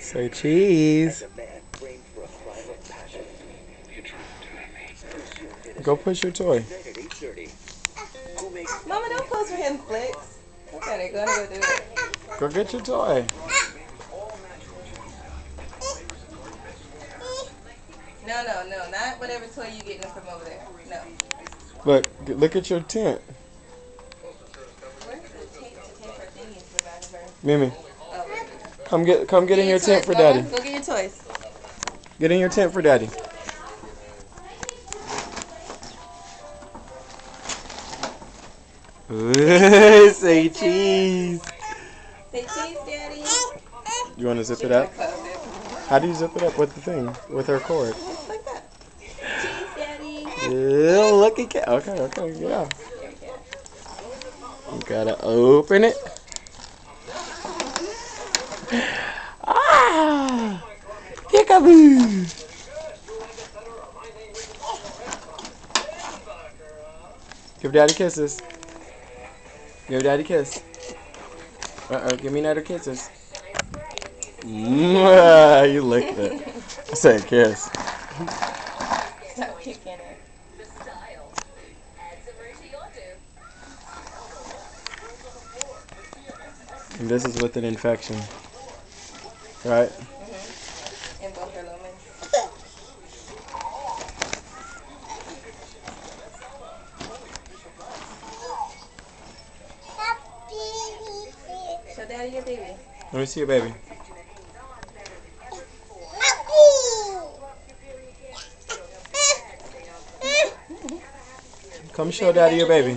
Say cheese. Go push your toy. Mama, don't pose for him, Flicks. Okay, they're gonna go do it. Go get your toy. No, not whatever toy you getting from over there. No. Look at your tent. Where's the tape to tape our thingies for back of her? Mimi, Oh. come get in your tent for Daddy. Go get your toys. Get in your tent for Daddy. Say cheese. Say cheese, Daddy. You want to zip it up? How do you zip it up with the thing? With her cord? Like that. Cheese, Daddy. Yeah, look at it. Okay, yeah. You gotta open it. Ah! Peekaboo! Give Daddy kisses. Give Daddy a kiss. Give me another kisses. You licked it. I said kiss. Stop kicking it. And this is with an infection. Right? Mm-hmm. And both her lumens. Show Daddy your baby. Let me see your baby. Come show Daddy your baby.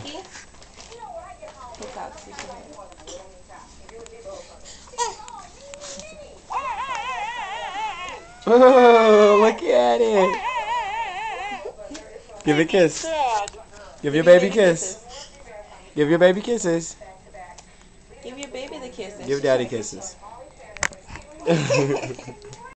Oh, look at it. Give it a kiss. Give your baby a kiss. Give your baby kisses. Give your baby the kisses. Give Daddy kisses.